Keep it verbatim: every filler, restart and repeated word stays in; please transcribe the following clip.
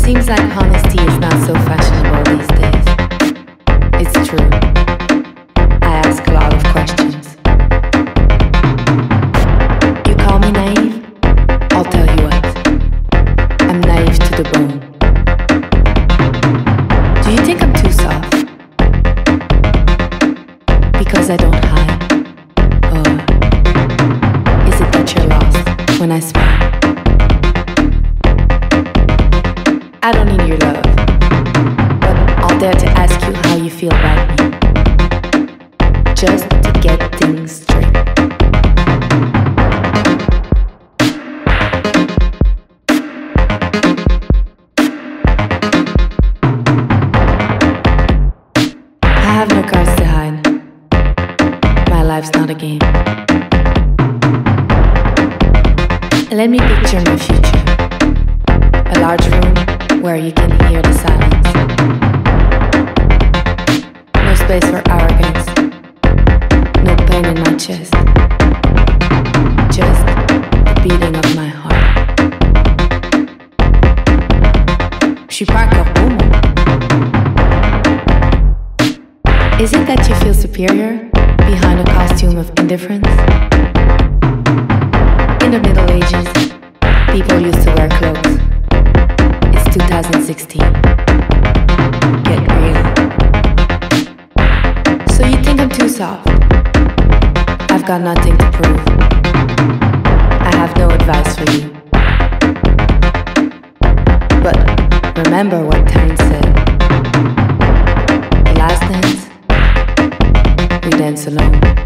Seems like honesty is not so fashionable these days. It's true. I ask a lot of questions. You call me naive? I'll tell you what. I'm naive to the bone. Do you think I'm too soft? Because I don't hide? Or is it that you're lost when I smile? I don't need your love, but I'll dare to ask you how you feel about me, just to get things straight. I have no cards to hide. My life's not a game. Let me picture my future. A large room where you can hear the silence. No space for arrogance. No pain in my chest. Just the beating of my heart. Je suis pas encore homo. Is it that you feel superior behind a costume of indifference? In the Middle Ages, people used to wear clothes. It's twenty sixteen. Get real. So you think I'm too soft? I've got nothing to prove. I have no advice for you. But remember what Terence said. The last dance, we dance alone.